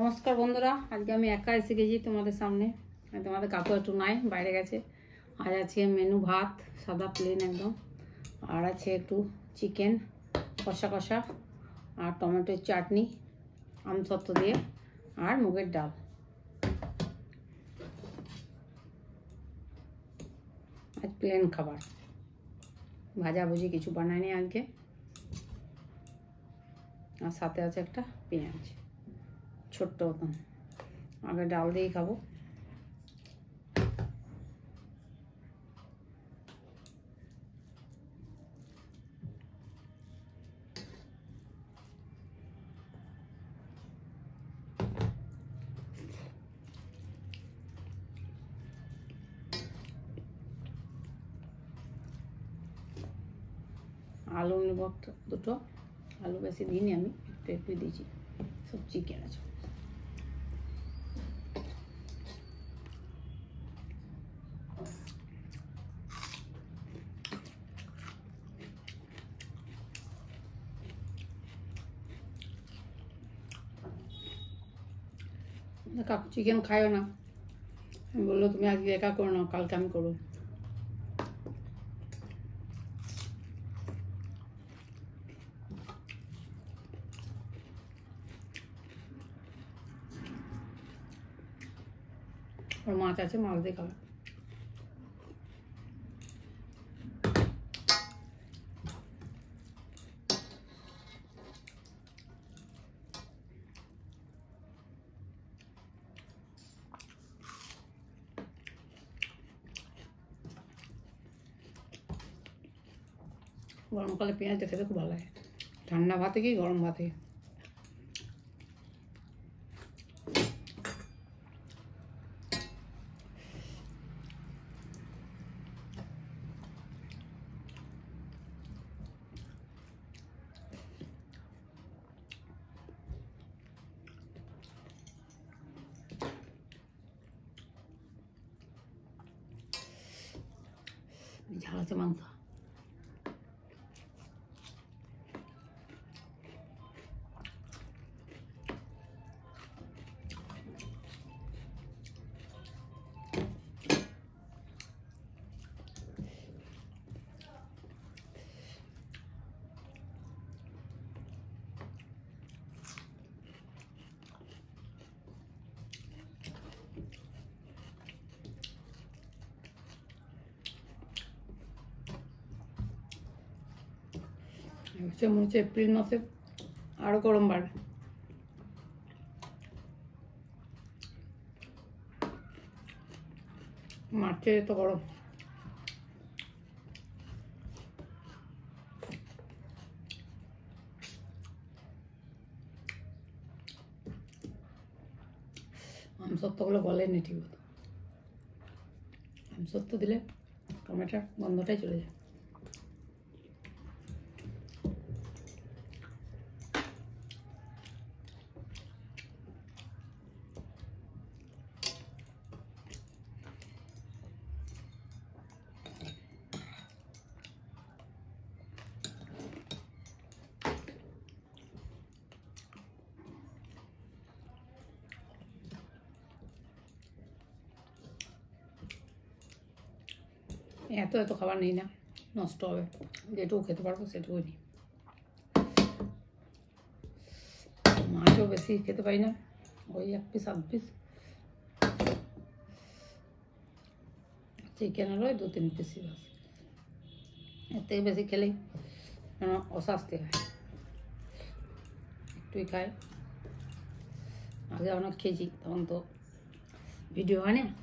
নমস্কার বন্ধুরা, আজকে আমি একা এসে গেছি তোমাদের সামনে। তোমাদের কাকু একটু নাই, বাইরে গেছে। আজ আছে মেনু ভাত, সাদা প্লেন একদম, আর আছে একটু চিকেন কষা কষা, আর টমেটোর চাটনি, আমসত্ত্ব দিয়ে, আর মুগের ডাল। আজ প্লেন খাবার, ভাজাভুজি কিছু বানায়নি আজকে। আর সাথে আছে একটা পেঁয়াজ, ছোট্ট মতন। আগে ডাল দিয়েই খাবো। আলু নেব দুটো, আলু বেশি দিইনি আমি, একটু একটু দিয়েছি। সব চিকেন আছে। কাকু চিকেন খায়ও না, আমি বললো তুমি আজকে একা করো না, কালকে আমি করবো। ওর মাছ আছে, মাছ দিয়ে খাবে। গরমকালে পেঁয়াজটা খেতে খুব ভালো লাগে, ঠান্ডা ভাতে কি গরম ভাতে। ঝাল আছে মাংস। মনে হচ্ছে এপ্রিল মাসে আরো গরম বাড়বে। মার্চে তো গরম। আমসত্ত্বগুলো গলেনি ঠিক মতো। আমসত্ত্ব দিলে টমেটোর গন্ধটাই চলে যায়। এত এত খাবার নিই না, নষ্ট হবে। যেটুকু খেতে পারবো সেটুকুই নিই। মাছও বেশি খেতে পারি না, ওই 1 পিস 8 পিস। চিকেনেরও 2-3 পিসই বাস। এর থেকে বেশি খেলেই অস্বস্তি হয়। একটুই খাই। আগে অনেক খেয়েছি, তখন তো ভিডিও হয় না।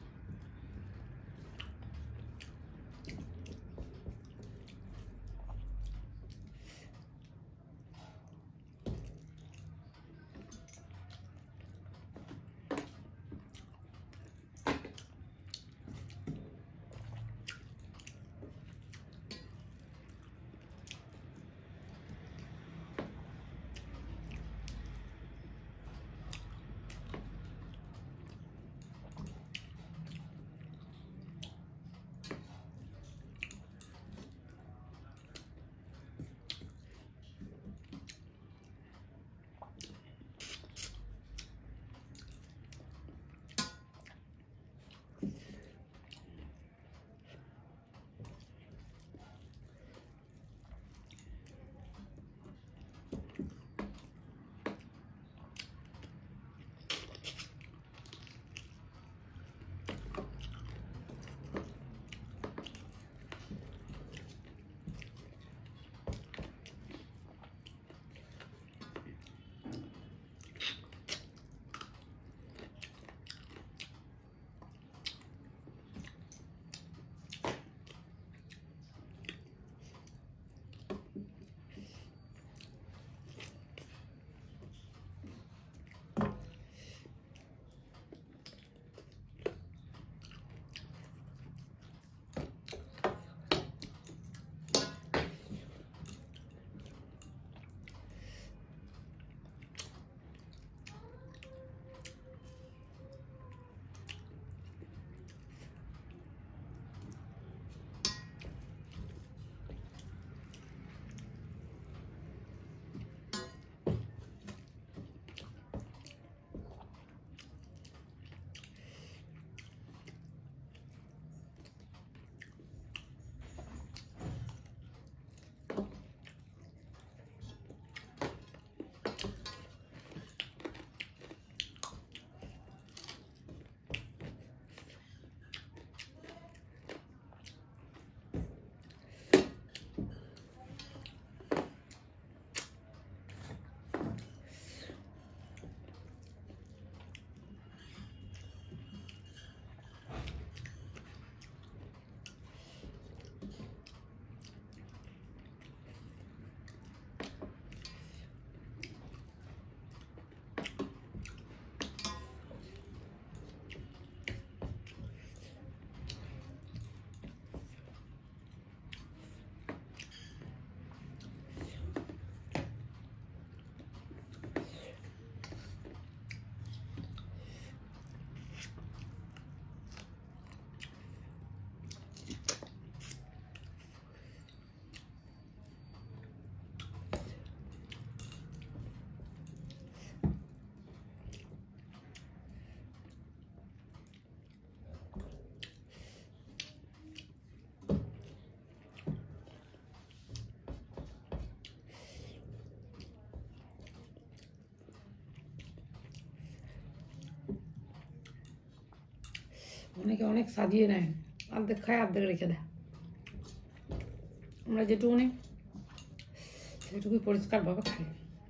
অনেকে অনেক সাজিয়ে নেয়, অর্ধেক খায় অর্ধেক রেখে দেয়। আমরা যেটুকু নেই সেটুকুই পরিষ্কারভাবে খাই।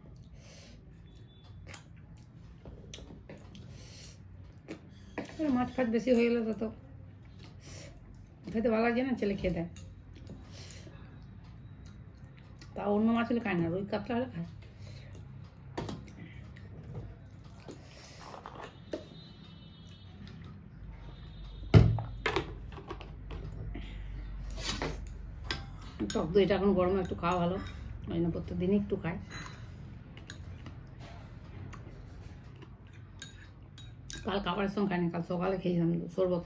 মাছ ফাছ বেশি হয়ে গেলে তো খেতে ভালো লাগে না, ছেলে খেয়ে দেয়। তা অন্য মাছ হলে খায় না, রুই কাতলা হলে খায়। টক দইটা এখন গরমে একটু খাওয়া ভালো, ওই জন্য প্রত্যেকদিনই একটু খায়। কাল খাবারের সঙ্গে খাইনি, কাল সকালে খেয়েছিলাম শরবত।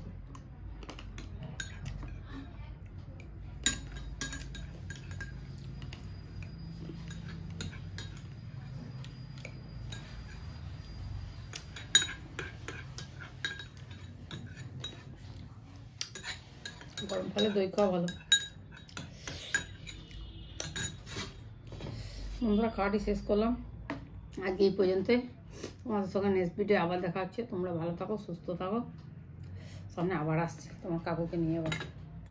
গরমকালে দই খাওয়া ভালো। বন্ধুরা, খাওয়াটি শেষ করলাম আজকে এই পর্যন্তই। তোমাদের সঙ্গে নেক্সট ভিডিও আবার দেখা হচ্ছে। তোমরা ভালো থাকো, সুস্থ থাকো। সামনে আবার আসছে তোমার কাকুকে নিয়ে আবার।